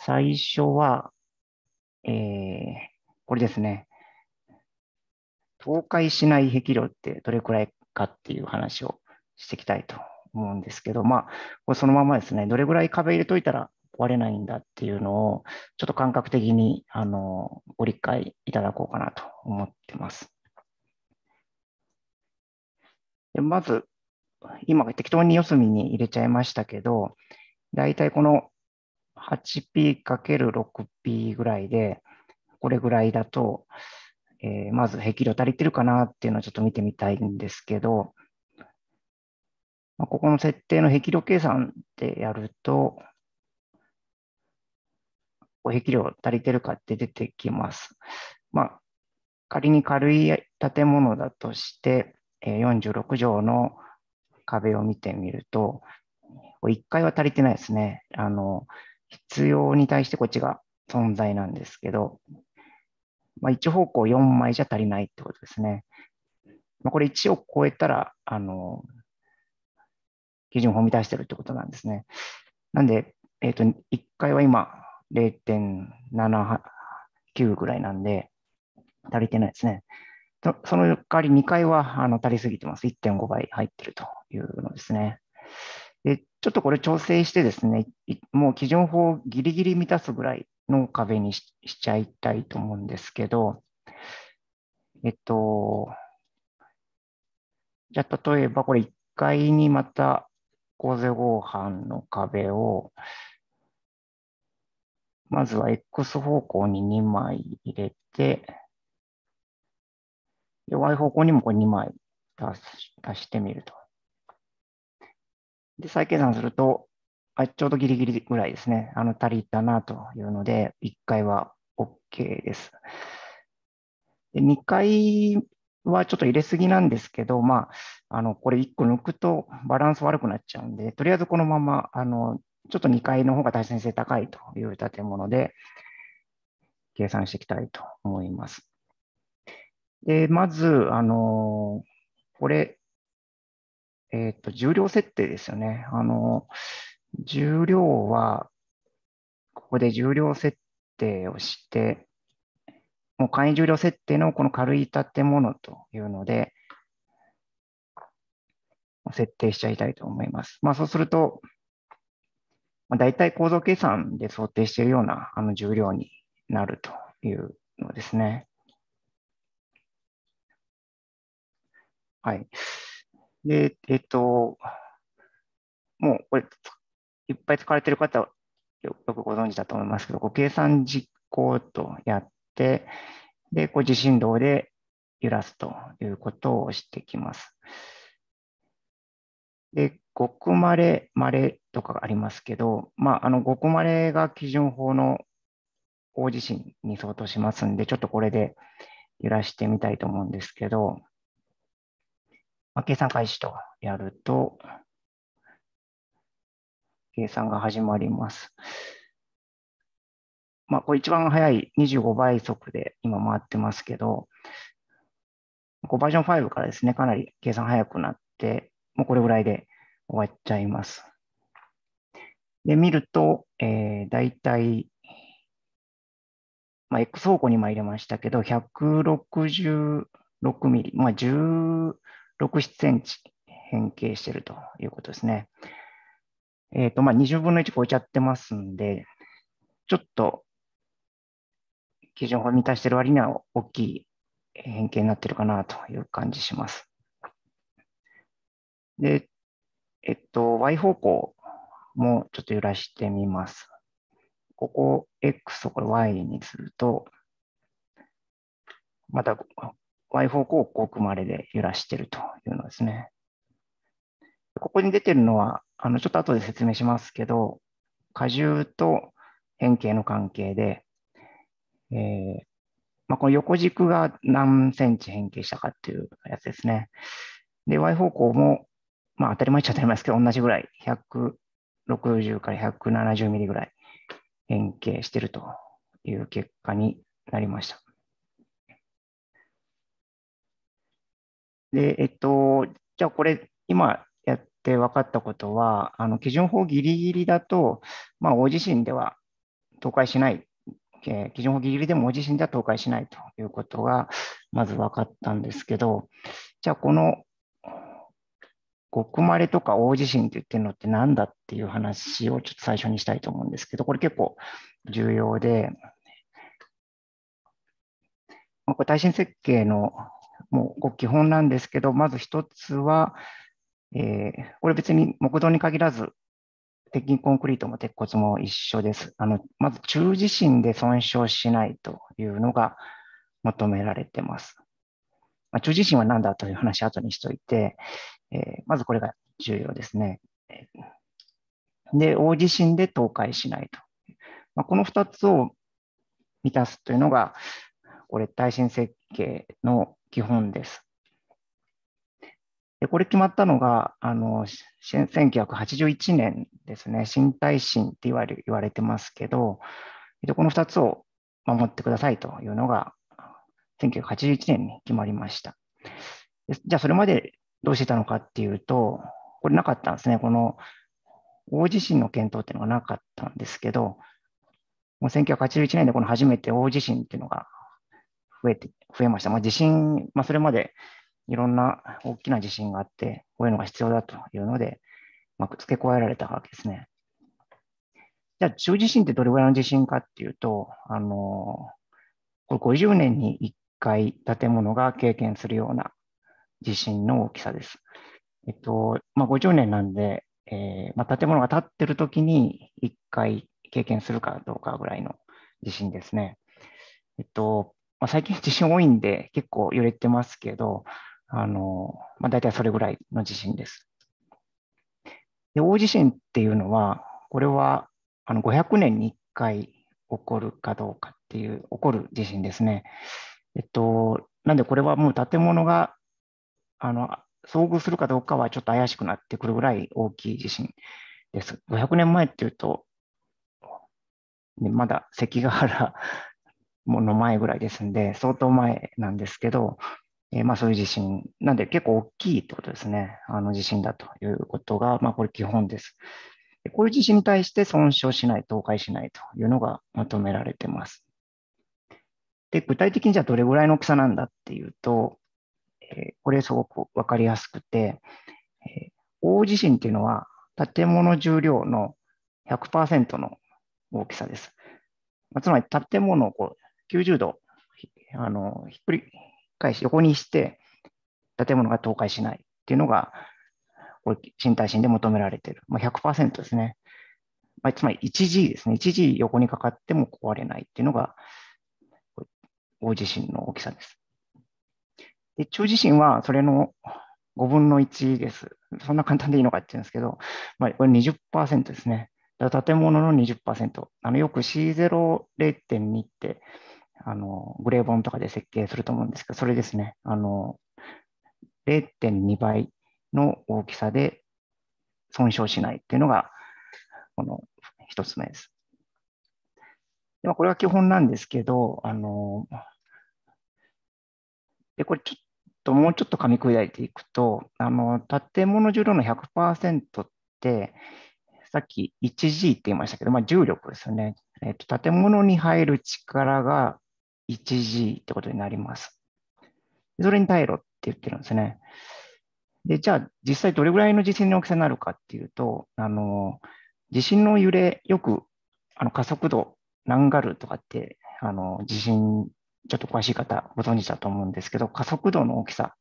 最初は、これですね。倒壊しない壁量ってどれくらいかっていう話をしていきたいと思うんですけど、これそのままですね、どれくらい壁入れといたら壊れないんだっていうのを、ちょっと感覚的にご理解いただこうかなと思ってます。でまず、今適当に四隅に入れちゃいましたけど、だいたいこの 8P×6P ぐらいで、これぐらいだと、まず壁量足りてるかなっていうのをちょっと見てみたいんですけど、ここの設定の壁量計算ってやると、壁量足りてるかって出てきます。仮に軽い建物だとして、46畳の壁を見てみると、1階は足りてないですね。必要に対してこっちが存在なんですけど、一方向4枚じゃ足りないってことですね。これ1を超えたら、基準法を満たしてるってことなんですね。なんで、1階は今0.79ぐらいなんで、足りてないですね。その代わり2階は足りすぎてます。1.5倍入ってるというのですね。で、ちょっとこれ調整してですね、もう基準法をギリギリ満たすぐらいの壁にしちゃいたいと思うんですけど、じゃあ例えばこれ1階にまた構成合板の壁を、まずは X 方向に2枚入れて、で Y 方向にもこれ2枚足してみると。で、再計算すると、ちょうどギリギリぐらいですね。足りたなというので、1回は OK です。で、2回はちょっと入れすぎなんですけど、これ1個抜くとバランス悪くなっちゃうんで、とりあえずこのまま、ちょっと2階の方が対称性高いという建物で計算していきたいと思います。で、まず、これ、重量設定ですよね。重量は、ここで重量設定をして、もう簡易重量設定のこの軽い建物というので、設定しちゃいたいと思います。そうすると、大体構造計算で想定しているような重量になるというのですね。はい。で、もうこれ、いっぱい使われている方はよくご存知だと思いますけど、計算実行とやって、で、自振動で揺らすということをしてきます。で、極まれ、まれとかありますけど、極まれが基準法の大地震に相当しますんで、ちょっとこれで揺らしてみたいと思うんですけど、計算開始とやると、計算が始まります。これ一番早い25倍速で今回ってますけど、バージョン5からですね、かなり計算早くなって、もうこれぐらいで終わっちゃいます。で、見ると、だいたい、X 方向に入れましたけど、166ミリ、16センチ変形しているということですね。20分の1超えちゃってますんで、ちょっと基準法を満たしている割には大きい変形になっているかなという感じします。で、Y 方向もちょっと揺らしてみます。ここ X をこれ Y にすると、また Y 方向を奥まれで揺らしているというのですね。ここに出てるのは、ちょっと後で説明しますけど、荷重と変形の関係で、この横軸が何センチ変形したかっていうやつですね。で、Y 方向も、当たり前っちゃ当たり前ですけど、同じぐらい、160から170ミリぐらい変形しているという結果になりました。で、じゃあこれ、今やって分かったことは、基準法ギリギリだと、大地震では倒壊しない、基準法ギリギリでも大地震では倒壊しないということがまず分かったんですけど、じゃあこの極まれとか大地震って言ってるのって何だっていう話をちょっと最初にしたいと思うんですけど、これ結構重要で、これ耐震設計のもう基本なんですけど、まず一つは、これ別に木造に限らず、鉄筋コンクリートも鉄骨も一緒です。まず中地震で損傷しないというのが求められています。中地震は何だという話後にしといて、まずこれが重要ですね。で、大地震で倒壊しないと。この2つを満たすというのが、これ耐震設計の基本です。でこれ決まったのが、1981年ですね、新耐震って言われてますけど、この2つを守ってくださいというのが、1981年に決まりました。じゃあ、それまでどうしてたのかっていうと、これなかったんですね。この大地震の検討っていうのがなかったんですけど、もう1981年でこの初めて大地震っていうのが増えました。地震、それまでいろんな大きな地震があって、こういうのが必要だというので、付け加えられたわけですね。じゃあ、中地震ってどれぐらいの地震かっていうと、これ50年に1回建物が経験するような地震の大きさです。50年なんで、建物が建ってる時に1回経験するかどうかぐらいの地震ですね。最近地震多いんで結構揺れてますけど、大体それぐらいの地震です。で、大地震っていうのは、これは500年に1回起こるかどうかっていう、起こる地震ですね。なんでこれはもう建物が遭遇するかどうかはちょっと怪しくなってくるぐらい大きい地震です。500年前っていうと、まだ関ヶ原の前ぐらいですんで、相当前なんですけど、そういう地震、なんで結構大きいってことですね。地震だということが、これ基本です。こういう地震に対して損傷しない、倒壊しないというのが求められています。で、具体的にじゃあどれぐらいの大きさなんだっていうと、これすごくわかりやすくて、大地震っていうのは建物重量の 100% の大きさです。つまり建物を90度ひっくり返し、横にして建物が倒壊しないっていうのが、これ新耐震で求められている。100% ですね。つまり 1G ですね。1G 横にかかっても壊れないっていうのが、大地震の大きさです。で、中地震はそれの5分の1です。そんな簡単でいいのかって言うんですけど、これ 20% ですね。建物の 20%。よく C0 0.2 って、グレーボンとかで設計すると思うんですけど、それですね。0.2倍の大きさで損傷しないっていうのが、この一つ目です。でこれは基本なんですけど、これちょっともうちょっと噛み砕いていくと、建物重量の 100% って、さっき 1G って言いましたけど、重力ですよね。建物に入る力が 1G ってことになります。それに耐えろって言ってるんですね。で、じゃあ実際どれぐらいの地震の大きさになるかっていうと、地震の揺れ、よく加速度何ガルとかって、地震ちょっと詳しい方ご存知だと思うんですけど、加速度の大きさ。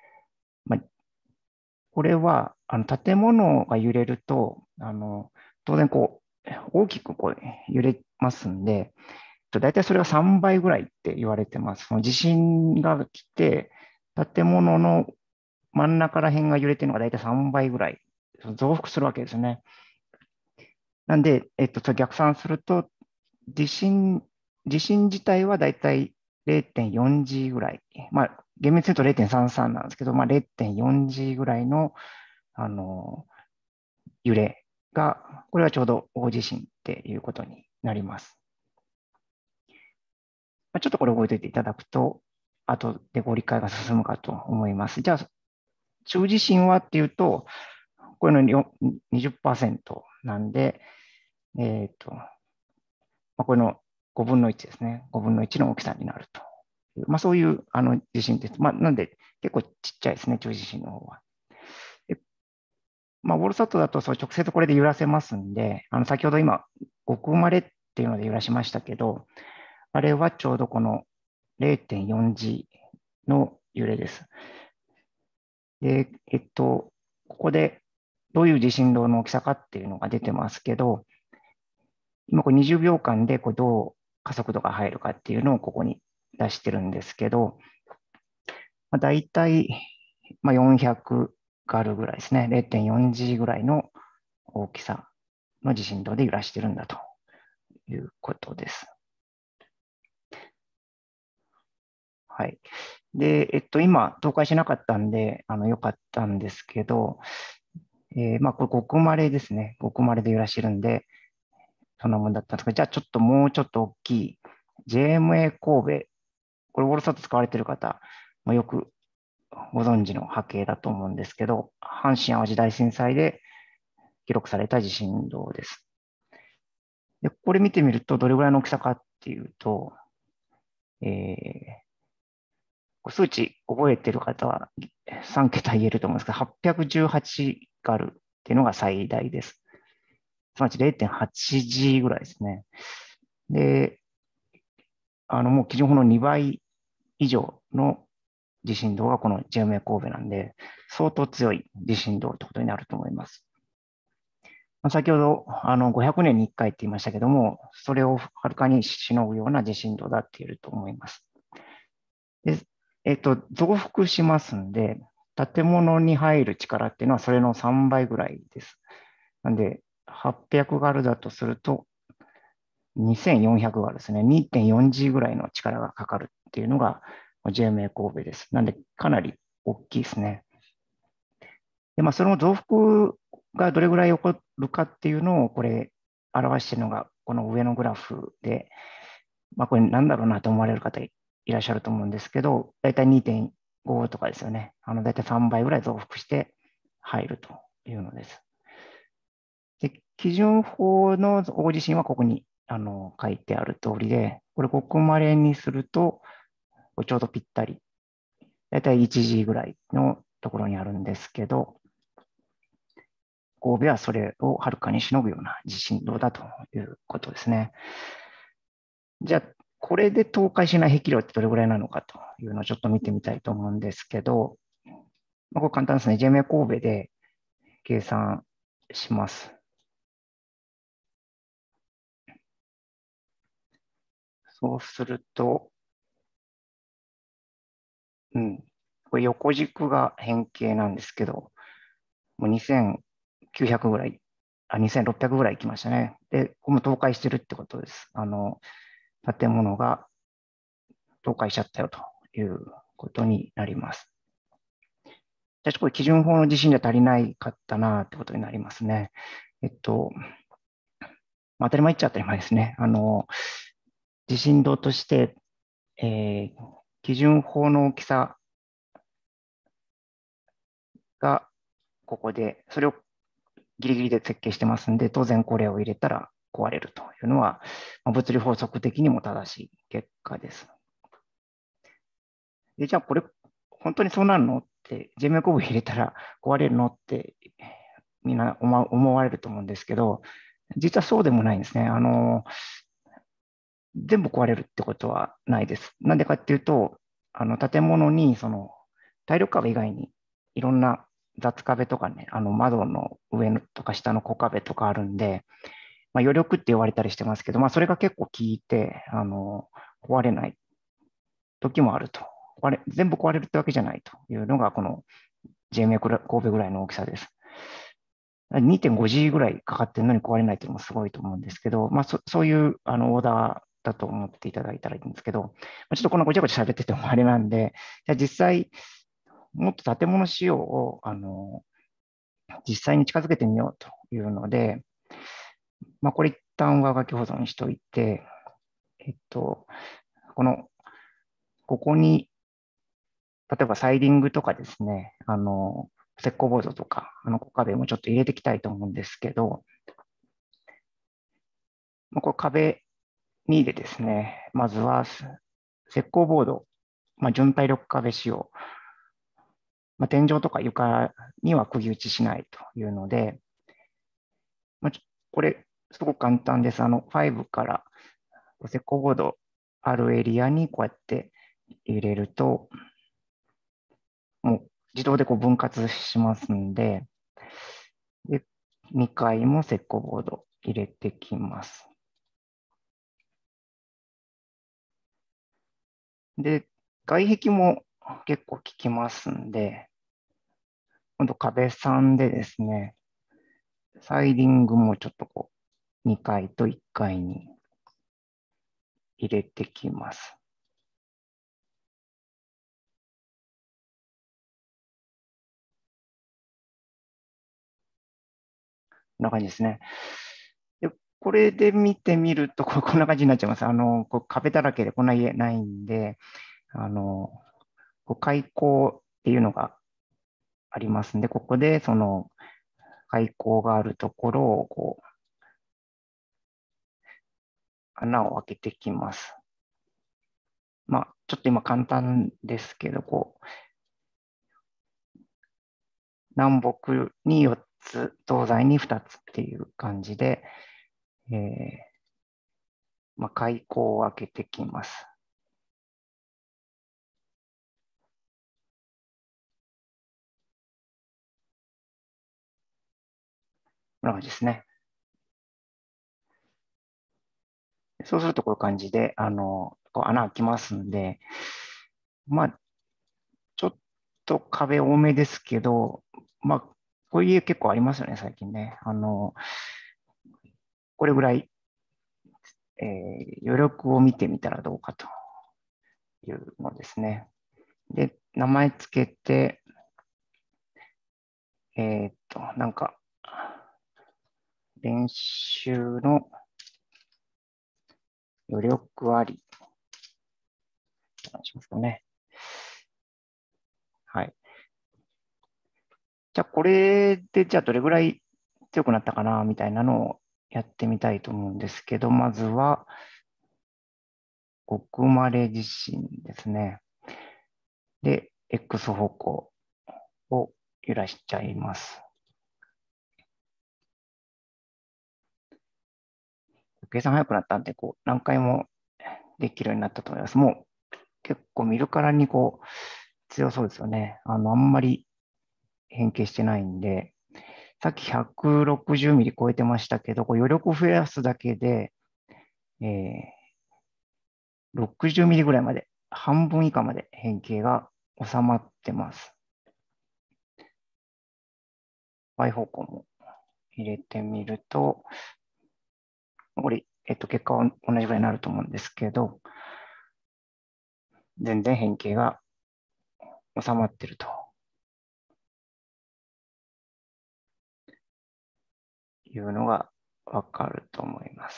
これは、建物が揺れると、当然大きく揺れますんで、大体それが3倍ぐらいって言われてます。その地震が来て、建物の真ん中ら辺が揺れてるのが大体3倍ぐらい増幅するわけですね。なんで、それ逆算すると、地震自体は大体 0.4G ぐらい。厳密に言うと 0.33 なんですけど、0.4G ぐらいの、揺れが、これはちょうど大地震っていうことになります。ちょっとこれ覚えておいていただくと、後でご理解が進むかと思います。じゃあ、中地震はっていうと、これの 20% なんで、 これの5分の1ですね。5分の1の大きさになるという。そういう地震です。なんで結構ちっちゃいですね、中地震の方は。でウォールサットだと直接これで揺らせますんで、先ほど今、極生まれっていうので揺らしましたけど、あれはちょうどこの 0.4G の揺れです。で、ここでどういう地震動の大きさかっていうのが出てますけど、今これ20秒間でどう加速度が入るかっていうのをここに出してるんですけど、大体400ガルぐらいですね。0.4G ぐらいの大きさの地震動で揺らしてるんだということです。はい。で、今、倒壊しなかったんで、良かったんですけど、これ、極まれですね。極まれで揺らしてるんで、そんなもんだったんですけど、じゃあ、ちょっともうちょっと大きい JMA 神戸、これ、ウォールサット使われてる方、よくご存知の波形だと思うんですけど、阪神・淡路大震災で記録された地震動です。で、これ見てみると、どれぐらいの大きさかっていうと、数値覚えてる方は3桁言えると思うんですけど、818ガルっていうのが最大です。すなわち 0.8G ぐらいですね。で、もう基準法の2倍以上の地震動がこの JMA 神戸なんで、相当強い地震動ということになると思います。先ほど500年に1回って言いましたけども、それをはるかにしのぐような地震動だって言えると思います。で、増幅しますんで、建物に入る力っていうのはそれの3倍ぐらいです。なんで、800ガルだとすると、2400ガルですね。2.4G ぐらいの力がかかるっていうのが JMA 神戸です。なんで、かなり大きいですね。で、その増幅がどれぐらい起こるかっていうのを、これ、表しているのが、この上のグラフで、これなんだろうなと思われる方いらっしゃると思うんですけど、だいたい2.5とかですよね。だいたい3倍ぐらい増幅して入るというのです。で、基準法の大地震はここに書いてある通りで、これ、極まれにすると、ちょうどぴったり、だいたい 1G ぐらいのところにあるんですけど、神戸はそれをはるかにしのぐような地震動だということですね。じゃあ、これで倒壊しない壁量ってどれぐらいなのかというのをちょっと見てみたいと思うんですけど、これ簡単ですね。JMA 神戸で計算します。そうすると、これ横軸が変形なんですけど、もう2900ぐらい、2600ぐらい行きましたね。で、ここも倒壊してるってことです。建物が倒壊しちゃったよということになります。じゃあ、これ基準法の地震じゃ足りないかったなってことになりますね。当たり前っちゃ当たり前ですね。地震動として、基準法の大きさがここで、それをギリギリで設計してますんで、当然これを入れたら壊れるというのは、物理法則的にも正しい結果です。で、じゃあこれ、本当にそうなるのって、JMA コブ入れたら壊れるのってみんな思われると思うんですけど、実はそうでもないんですね。全部壊れるってことはないです。なんでかっていうと、建物にその耐力壁以外にいろんな雑壁とかね、窓の上とか下の小壁とかあるんで、余力って言われたりしてますけど、それが結構効いて、壊れない時もあると。全部壊れるってわけじゃないというのが、この JMA 神戸ぐらいの大きさです。2.5G ぐらいかかってるのに壊れないっていうのもすごいと思うんですけど、そういうオーダーだと思っていただいたらいいんですけど、ちょっとこのごちゃごちゃ喋っててもあれなんで、じゃあ実際、もっと建物仕様を実際に近づけてみようというので、これ一旦上書き保存しておいて、ここに、例えばサイディングとかですね、石膏ボードとか、小壁もちょっと入れていきたいと思うんですけど、これ壁 2でですね、まずは石膏ボード、純体力壁仕様、天井とか床には釘打ちしないというので、これ、すごく簡単です。5から石膏ボードあるエリアにこうやって入れると、もう自動でこう分割しますんで、2階も石膏ボード入れてきます。で、外壁も結構効きますんで、今度壁3でですね、サイディングもちょっとこう、2階と1階に入れてきます。こんな感じですね。で、これで見てみると、こんな感じになっちゃいます。こう壁だらけでこんな家ないんで、こう開口っていうのがありますんで、ここでその開口があるところをこう穴を開けてきます。ちょっと今簡単ですけど、こう、南北に4つ、東西に2つっていう感じで、開口を開けてきます。こんな感じですね。そうするとこういう感じで、こう穴開きますんで、ちょっと壁多めですけど、こういう家結構ありますよね、最近ね。これぐらい、余力を見てみたらどうかというのですね。で、名前つけて、なんか、練習の余力あり。お願いしますかね。はい。じゃあ、これで、じゃあ、どれぐらい強くなったかな、みたいなのをやってみたいと思うんですけど、まずは、奥生地震ですね。で、X 方向を揺らしちゃいます。計算早くなったんで、こう、何回もできるようになったと思います。もう、結構見るからにこう、強そうですよね。あんまり変形してないんで、さっき160ミリ超えてましたけど、こう余力を増やすだけで、60ミリぐらいまで、半分以下まで変形が収まってます。Y 方向も入れてみると、これ、結果は同じぐらいになると思うんですけど、全然変形が収まってるというのがわかると思います。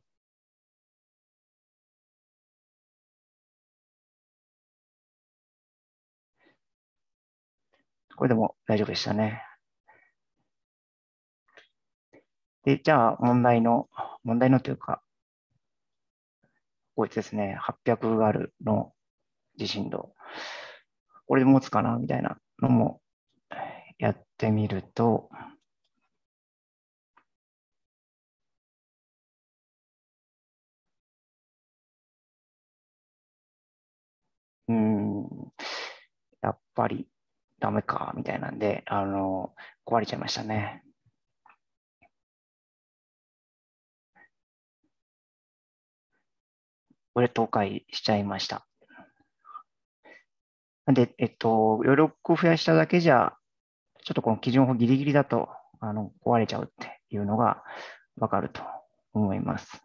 これでも大丈夫でしたね。で、じゃあ問題のというか、こいつですね、800ガルの地震度。これで持つかなみたいなのもやってみると、うん、やっぱりダメか、みたいなんで、壊れちゃいましたね。これ倒壊しちゃいました。なんで、余力を増やしただけじゃ、ちょっとこの基準法ギリギリだと、壊れちゃうっていうのがわかると思います。